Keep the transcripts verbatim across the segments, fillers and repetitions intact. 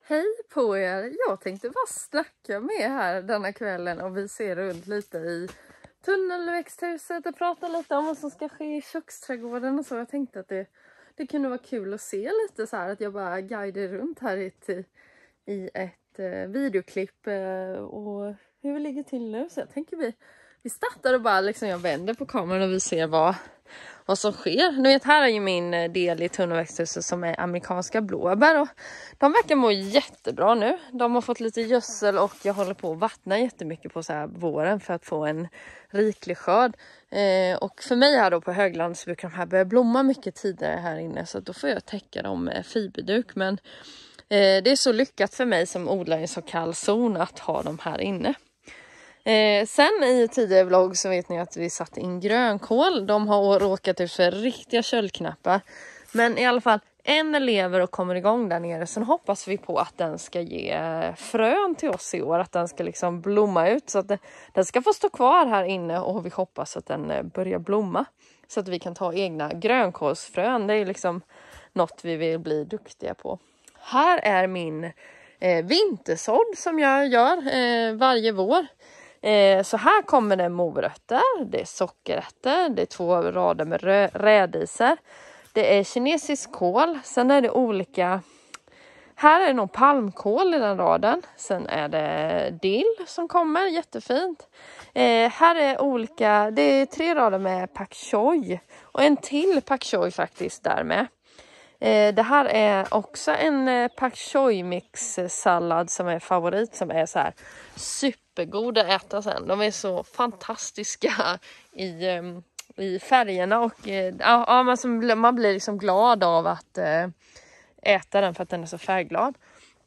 Hej på er! Jag tänkte bara snacka med här denna kvällen och vi ser runt lite i tunnelväxthuset och prata lite om vad som ska ske i köksträdgården och så. Jag tänkte att det, det kunde vara kul att se lite så här, att jag bara guidar runt här i ett, i ett eh, videoklipp eh, och hur vi ligger till nu. Så jag tänker vi, vi startar och bara liksom jag vänder på kameran och vi ser vad, vad som sker. Nu vet, här är ju min del i tunnelväxthuset som är amerikanska blåbär och de verkar må jättebra nu. De har fått lite gödsel och jag håller på att vattna jättemycket på så här våren för att få en riklig skörd. Eh, och för mig här då på högland så brukar de här börja blomma mycket tidigare här inne, så då får jag täcka dem med fiberduk. Men eh, det är så lyckat för mig som odlar i en så kall zon att ha dem här inne. Eh, sen i tidigare vlogg så vet ni att vi satte in grönkål. De har råkat ut för riktiga köldknappar. Men i alla fall en lever och kommer igång där nere. Sen hoppas vi på att den ska ge frön till oss i år. Att den ska liksom blomma ut. Så att den, den ska få stå kvar här inne och vi hoppas att den börjar blomma. Så att vi kan ta egna grönkålsfrön. Det är liksom något vi vill bli duktiga på. Här är min eh, vintersådd som jag gör eh, varje vår. Eh, så här kommer det morötter, det är sockerärtor, det är två rader med rö- rädisor. Det är kinesisk kål, sen är det olika, här är det nog palmkål i den raden. Sen är det dill som kommer, jättefint. Eh, här är olika, det är tre rader med pak choi och en till pak choi faktiskt där med. Eh, det här är också en eh, pak choi mix sallad som är favorit, som är så här supergoda att äta sen. De är så fantastiska i, eh, i färgerna och eh, ja, man, som, man blir liksom glad av att eh, äta den för att den är så färgglad.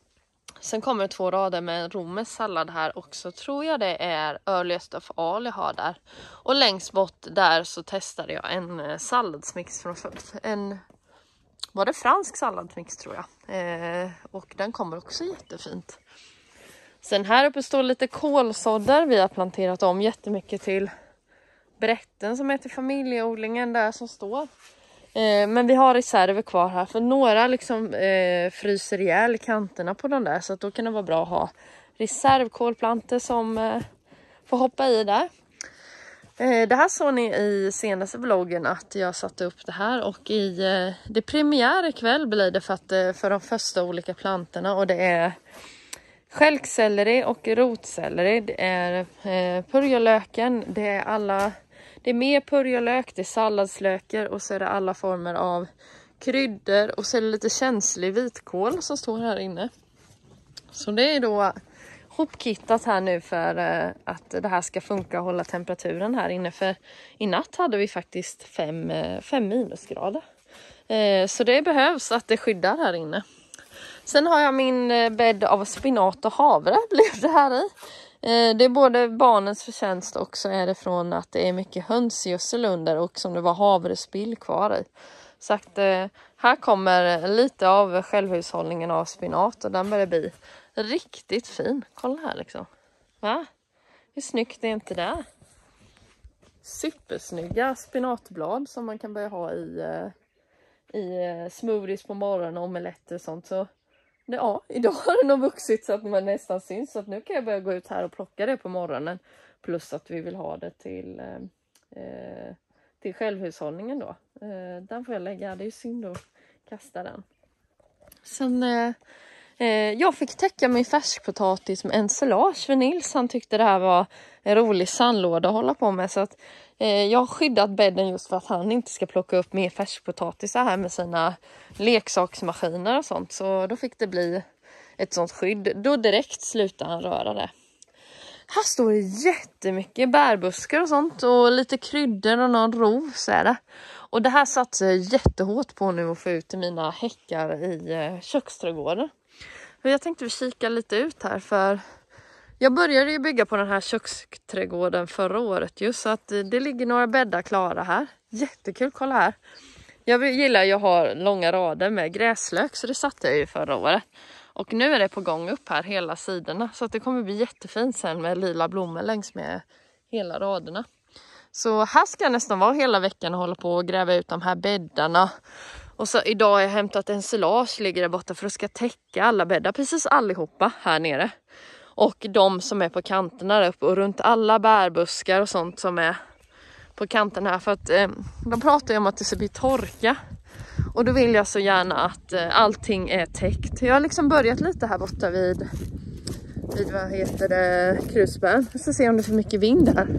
Sen kommer det två rader med romersk sallad här också. Tror jag det är earliest of all jag har där. Och längst bort där så testade jag en eh, salladsmix från en var det fransk salladsmix tror jag. Eh, och den kommer också jättefint. Sen här uppe står lite kålsåddar. Vi har planterat om jättemycket till brätten som är till familjeodlingen där som står. Eh, men vi har reserver kvar här. För några liksom eh, fryser ihjäl i kanterna på den där. Så att då kan det vara bra att ha reservkålplanter som eh, får hoppa i där. Det här såg ni i senaste vloggen att jag satte upp det här och i det premiär ikväll blir det för, att, för de första olika plantorna och det är stjälkselleri och rotselleri, det är eh, purjolöken, det är alla, det är mer purjolök, det är salladslöker och så är det alla former av kryddor och så är det lite känslig vitkål som står här inne. Så det är då hopkittat här nu för eh, att det här ska funka och hålla temperaturen här inne. För i natt hade vi faktiskt fem, eh, fem minusgrader. Eh, så det behövs att det skyddar här inne. Sen har jag min eh, bädd av spinat och havre blev det här i. Eh, det är både barnens förtjänst och så är det från att det är mycket hönsgödsel under och som det var havrespill kvar i. Så att eh, här kommer lite av självhushållningen av spinat och den börjar bli riktigt fin. Kolla här liksom. Va? Hur snyggt är inte det? Supersnygga spinatblad som man kan börja ha i, i smoothies på morgonen och omeletter och sånt. Så ja, idag har det nog vuxit så att man nästan syns. Så att nu kan jag börja gå ut här och plocka det på morgonen. Plus att vi vill ha det till, eh, till självhushållningen då. Eh, den får jag lägga. Det är ju synd att kasta den. Sen Eh, Jag fick täcka min färskpotatis med ensilage för Nils. Han tyckte det här var en rolig sandlåda att hålla på med. Så att, eh, jag har skyddat bädden just för att han inte ska plocka upp mer färskpotatis här med sina leksaksmaskiner och sånt. Så då fick det bli ett sånt skydd. Då direkt slutade han röra det. Här står det jättemycket bärbuskar och sånt. Och lite kryddor och någon ros är det. Och det här satsar jag jättehårt på nu att få ut i mina häckar i eh, köksträdgården. Jag tänkte vi kika lite ut här för jag började ju bygga på den här köksträdgården förra året just så att det ligger några bäddar klara här. Jättekul, kolla här. Jag gillar ju att ha långa rader med gräslök så det satte jag ju förra året. Och nu är det på gång upp här hela sidorna så att det kommer bli jättefint sen med lila blommor längs med hela raderna. Så här ska jag nästan vara hela veckan och hålla på och gräva ut de här bäddarna. Och så idag har jag hämtat ensilage, ligger där borta för att ska täcka alla bäddar, precis allihopa här nere. Och de som är på kanterna där uppe och runt alla bärbuskar och sånt som är på kanten här. För att eh, de pratar ju om att det ska bli torka. Och då vill jag så gärna att eh, allting är täckt. Jag har liksom börjat lite här borta vid, vid vad heter det, krusbär. Jag ska se om det är för mycket vind här.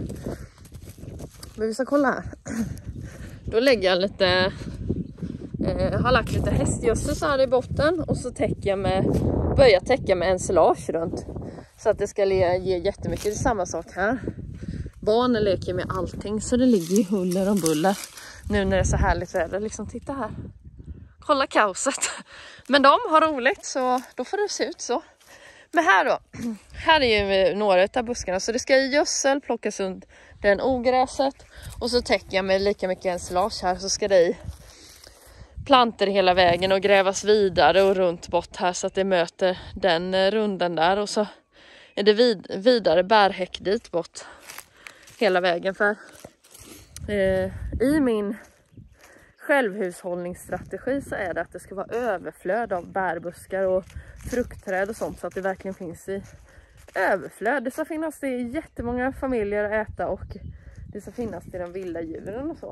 Men vi ska kolla här. Då lägger jag lite, eh, har lagt lite hästgödsel så här i botten. Och så täcker jag med, börjar täcka med ensilage runt. Så att det ska ge, ge jättemycket. Det är samma sak här. Barnen leker med allting så det ligger i huller och buller. Nu när det är så härligt väder. Liksom titta här. Kolla kaoset. Men de har roligt så då får det se ut så. Men här då. Här är ju några av buskarna. Så det ska i gödsel plockas under den ogräset. Och så täcker jag med lika mycket ensilage här. Så ska det i planter hela vägen och grävas vidare och runt bort här. Så att det möter den runden där. Och så är det vid, vidare bärhäck dit bort. Hela vägen för eh, i min självhushållningsstrategi så är det att det ska vara överflöd av bärbuskar och fruktträd och sånt så att det verkligen finns i överflöd. Det ska finnas det i jättemånga familjer att äta och det ska finnas till de vilda djuren och så.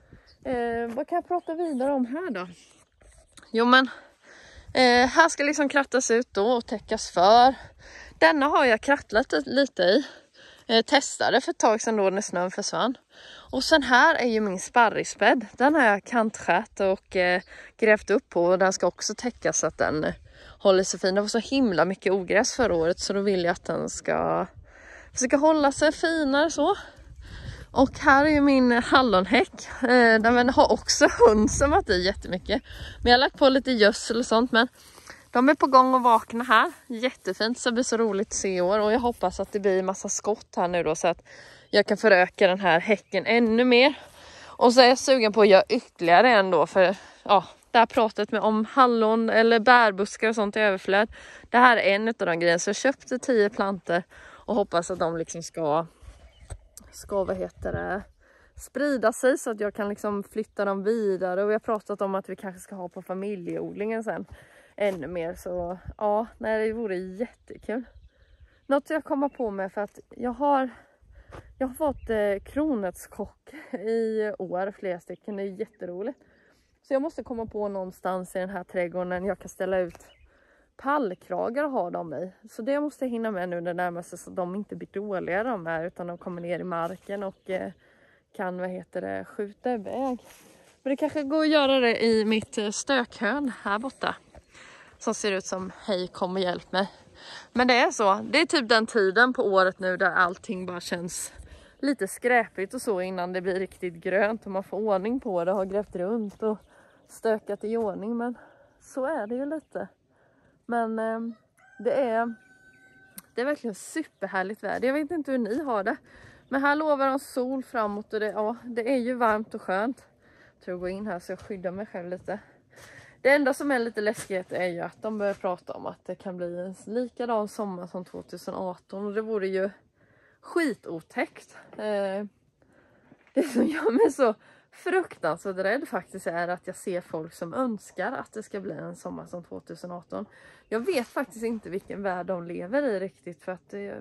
Eh, vad kan jag prata vidare om här då? Jo men eh, här ska liksom krattas ut då och täckas för. Denna har jag krattlat lite i. Eh, testade för ett tag sedan då när snön försvann. Och sen här är ju min sparrisbädd. Den har jag kantskärt och eh, grävt upp på. Och den ska också täckas så att den eh, håller sig fin. Det var så himla mycket ogräs förra året så då vill jag att den ska försöka hålla sig finare så. Och här är ju min hallonhäck. Eh, den har också hönsen varit i jättemycket. Men jag har lagt på lite gödsel och sånt men de är på gång att vakna här. Jättefint så det blir så roligt att se i år. Och jag hoppas att det blir en massa skott här nu då. Så att jag kan föröka den här häcken ännu mer. Och så är jag sugen på att göra ytterligare en då. För ja, det här pratet med om hallon eller bärbuskar och sånt i överflöd. Det här är en av de grejerna. Så jag köpte tio planter. Och hoppas att de liksom ska, ska vad heter det, sprida sig. Så att jag kan liksom flytta dem vidare. Och vi har pratat om att vi kanske ska ha på familjeodlingen sen. Ännu mer så ja, nej, det vore jättekul. Något jag kommer på med för att jag har jag har fått eh, kronärtskock i år, flera stycken, det är jätteroligt. Så jag måste komma på någonstans i den här trädgården jag kan ställa ut pallkragar och ha dem i. Så det måste jag hinna med nu det närmaste så att de inte blir dåliga de här utan de kommer ner i marken och eh, kan vad heter det, skjuta iväg. Men det kanske går att göra det i mitt stökhörn här borta. Som ser ut som hej kom och hjälp mig. Men det är så. Det är typ den tiden på året nu där allting bara känns lite skräpigt och så innan det blir riktigt grönt. Och man får ordning på det och har grävt runt och stökat i ordning. Men så är det ju lite. Men eh, det är det är verkligen superhärligt väder. Jag vet inte hur ni har det. Men här lovar de sol framåt och det, ja, det är ju varmt och skönt. Jag tror jag går in här så jag skyddar mig själv lite. Det enda som är lite läskigt är ju att de börjar prata om att det kan bli en likadan sommar som tjugoarton. Och det vore ju skitotäckt. Eh, det som gör mig så fruktansvärt rädd faktiskt är att jag ser folk som önskar att det ska bli en sommar som tjugoarton. Jag vet faktiskt inte vilken värld de lever i riktigt för att det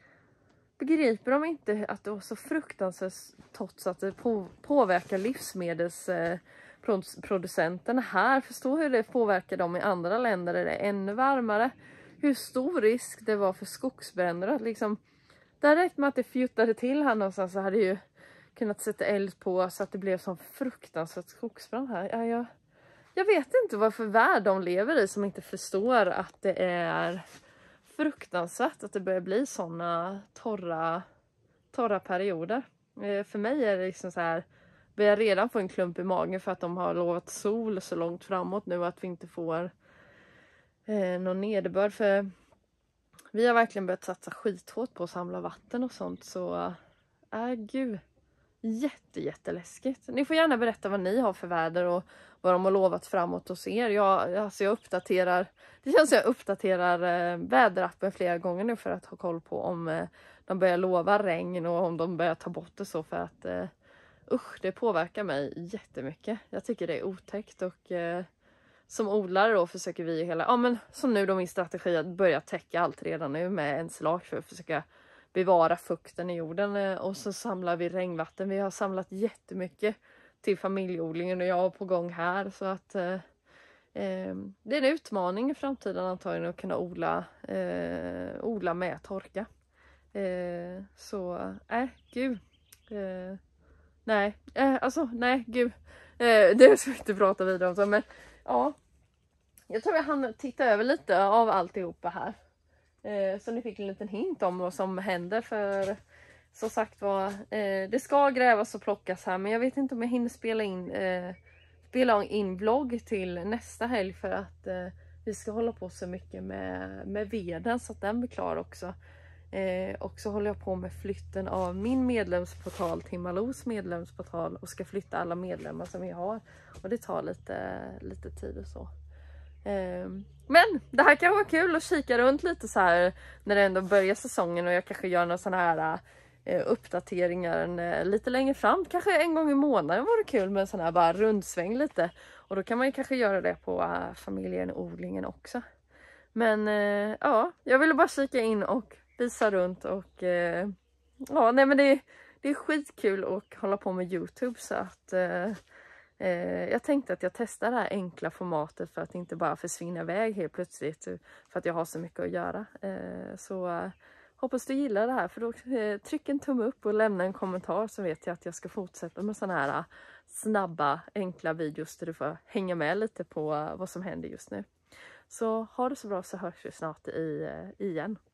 begriper de inte att det var så fruktansvärt trots att det på, påverkar livsmedels... Eh, producenterna här. Förstå hur det påverkar dem i andra länder där det är ännu varmare. Hur stor risk det var för skogsbränder. Liksom, direkt med att det fjuttade till här någonstans så hade ju kunnat sätta eld på så att det blev som fruktansvärt skogsbrand här. Ja, jag, jag vet inte vad för värld de lever i som inte förstår att det är fruktansvärt att det börjar bli sådana torra, torra perioder. Eh, för mig är det liksom så här. Vi har redan fått en klump i magen för att de har lovat sol så långt framåt nu att vi inte får eh, någon nederbörd. För vi har verkligen börjat satsa skithårt på att samla vatten och sånt. Så äh, gud, jätte jätteläskigt. Ni får gärna berätta vad ni har för väder och vad de har lovat framåt hos er. Jag, alltså jag uppdaterar, det känns som jag uppdaterar eh, väderappen flera gånger nu för att ha koll på om eh, de börjar lova regn och om de börjar ta bort det så för att... Eh, usch, det påverkar mig jättemycket. Jag tycker det är otäckt och eh, som odlare då försöker vi hela, ja men som nu då min strategi att börja täcka allt redan nu med ensilage för att försöka bevara fukten i jorden, och så samlar vi regnvatten. Vi har samlat jättemycket till familjeodlingen och jag är på gång här, så att eh, eh, det är en utmaning i framtiden antagligen att kunna odla, eh, odla med torka. Eh, så nej, äh, gud. Eh, nej, eh, alltså nej, gud. Eh, det ska vi inte prata vidare om så, men ja. Jag tror jag hann titta över lite av alltihopa här. Eh, så ni fick en liten hint om vad som händer, för som sagt var, eh, det ska grävas och plockas här, men jag vet inte om jag hinner spela in eh, spela in vlogg till nästa helg, för att eh, vi ska hålla på så mycket med, med veden så att den blir klar också. Eh, och så håller jag på med flytten av min medlemsportal till Malous medlemsportal och ska flytta alla medlemmar som vi har, och det tar lite, lite tid och så. Men det här kan vara kul att kika runt lite så här när det ändå börjar säsongen, och jag kanske gör några sådana här eh, uppdateringar eh, lite längre fram. Kanske en gång i månaden vore kul med en sån här bara rundsväng lite. Och då kan man ju kanske göra det på uh, familjen odlingen också. Men eh, ja, jag ville bara kika in och visa runt, och eh, ja, nej men det, det är skitkul att hålla på med YouTube, så att eh, Eh, jag tänkte att jag testar det här enkla formatet för att inte bara försvinna iväg helt plötsligt, för att jag har så mycket att göra. Eh, så eh, hoppas du gillar det här, för då eh, tryck en tumme upp och lämna en kommentar, så vet jag att jag ska fortsätta med sådana här snabba enkla videos där du får hänga med lite på vad som händer just nu. Så ha det så bra, så hörs vi snart i, igen.